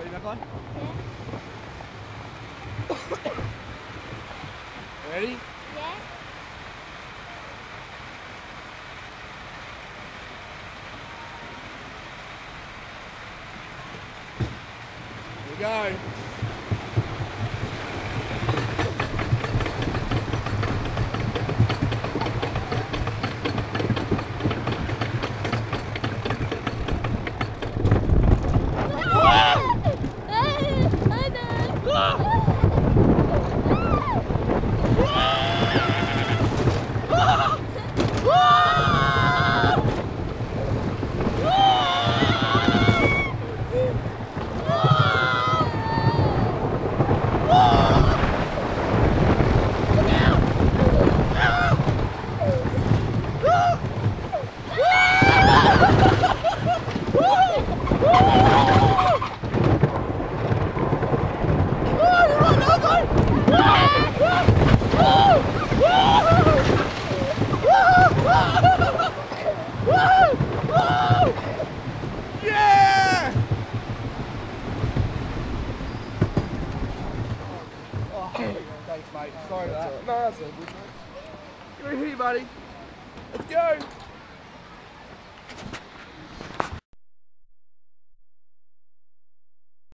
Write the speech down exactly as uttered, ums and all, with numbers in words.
back on? Yeah. Ready? Yeah. Here we go. Yeah! Oh, thanks, mate. Sorry about that. No, that's all good, mate. Get over here, buddy. Let's go.